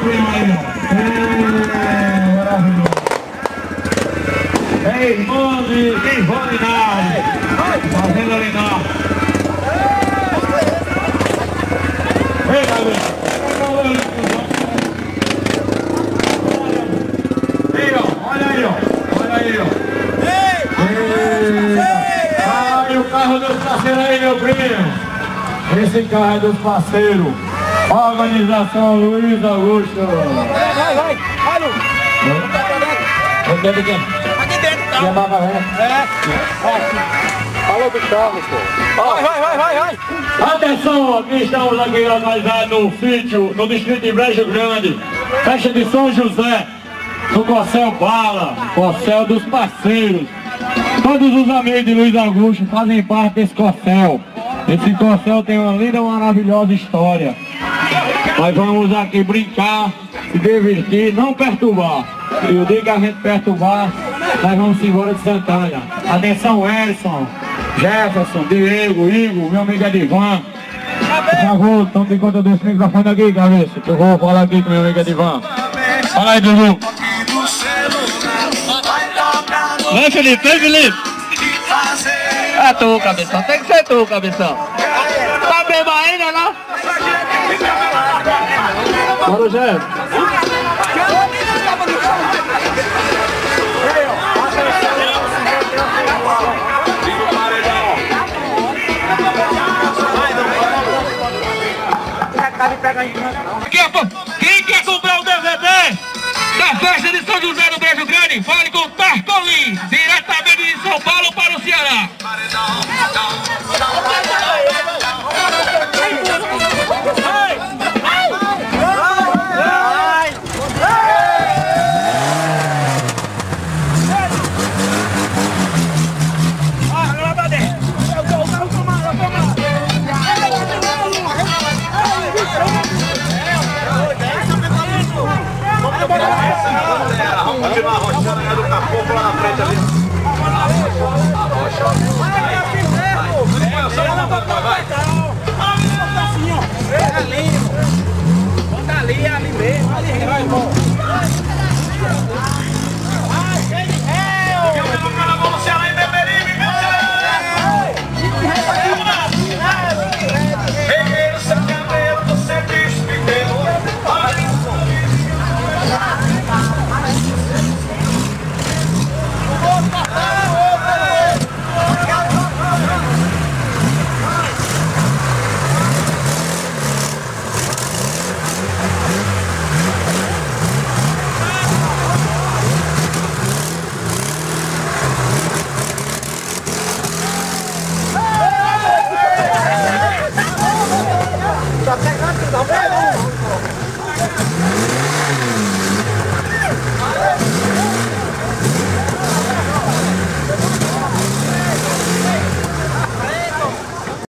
primo aí, ó. Maravilhoso. É irmão de Ivan Linares. Fazenda Linares. Ei, galera. Aí, ó. Olha aí, ó. Olha aí, ó. Ai, o carro dos parceiros aí, meu primo. Esse carro é dos parceiros. Organização Luiz Augusto. Vai, Lu. Aqui dentro. Aqui dentro, tá? É. Falou do carro, pô. Vai. Atenção, aqui estamos aqui localizados no sítio, no distrito de Brejo Grande. Festa de São José, no Corcel Bala, Corcel dos parceiros. Todos os amigos de Luiz Augusto fazem parte desse Corcel. Esse Corcel tem uma linda, maravilhosa história. Nós vamos aqui brincar, se divertir, não perturbar. E o dia que a gente perturbar, nós vamos embora de Santana. Atenção, Edson, Jefferson, Diego, Igor, meu amigo Edivan. Por favor, tome de conta desse microfone aqui, cabeça, que eu vou falar aqui com meu amigo Edivan. Fala aí, Dudu. Vem, Felipe, vem, Felipe. É tu, cabeção. Tem que ser tu, cabeção. Tá bem ainda, não? Bora, Jé. Quem quer comprar o DVD da festa de São José do Brejo Grande, fale com o Tarcolin, diretamente de São Paulo para o Ceará. Vamos continuar arrochando, né, do capô lá na frente ali.